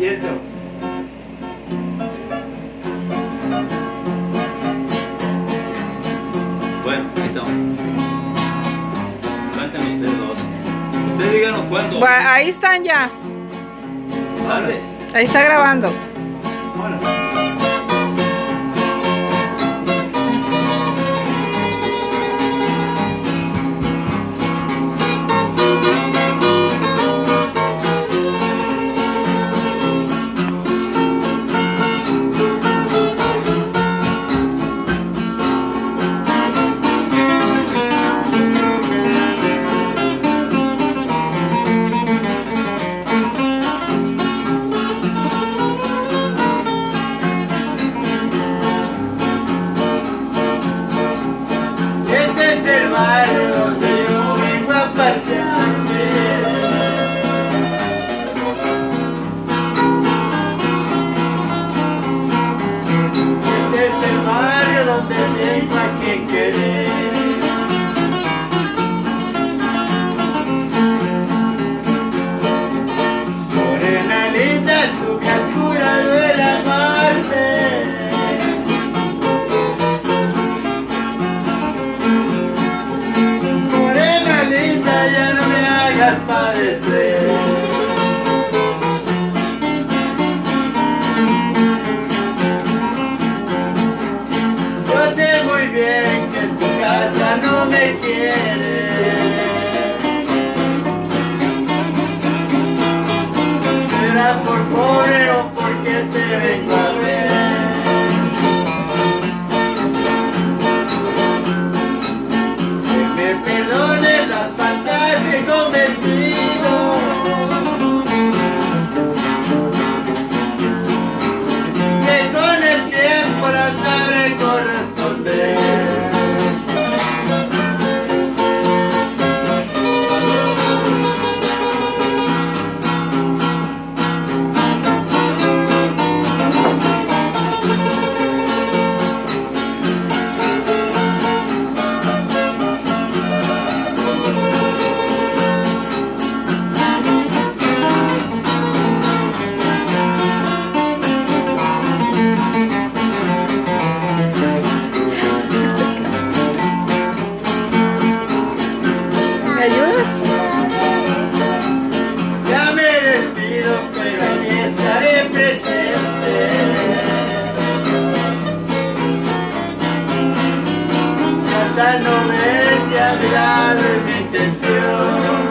cierto. Bueno, ahí estamos. Canten ustedes dos. Ustedes díganos cuándo. Ahí están ya. Dale. Ahí está grabando. Bueno. Donde tengo a quien querer. Morena linda, tu cascura duele amarte. Morena linda, ya no me hagas padecer. Bien que en tu casa no me quieres. Será por pobre o porque te vengo a ver. Que me perdones las faltas que he cometido. Que con el tiempo las sabré corresponder. Ya me despido, pero aquí estaré presente. Tratando de verte a mi lado es mi intención.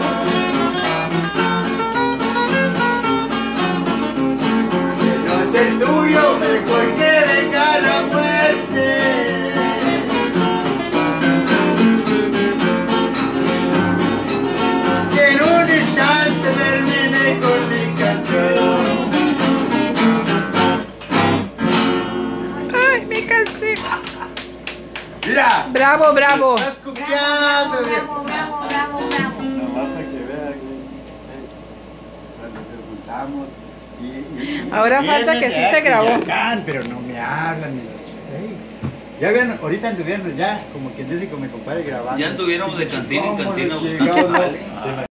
Que no es el tuyo, mejor que venga la muerte. Termine con mi canción. Ay, me cansé. Mira. Bravo, bravo. Estás copiando. Bravo, bravo, bravo, bravo. No, basta que vean cuando nos juntamos Ahora falta que sí se grabó. pero no me hablan ni ya ven, ahorita anduvieron ya como quien dice con mi compadre grabando. Ya anduvieron de cantina en ¿Cómo cantina lo buscando chingados, no? jale.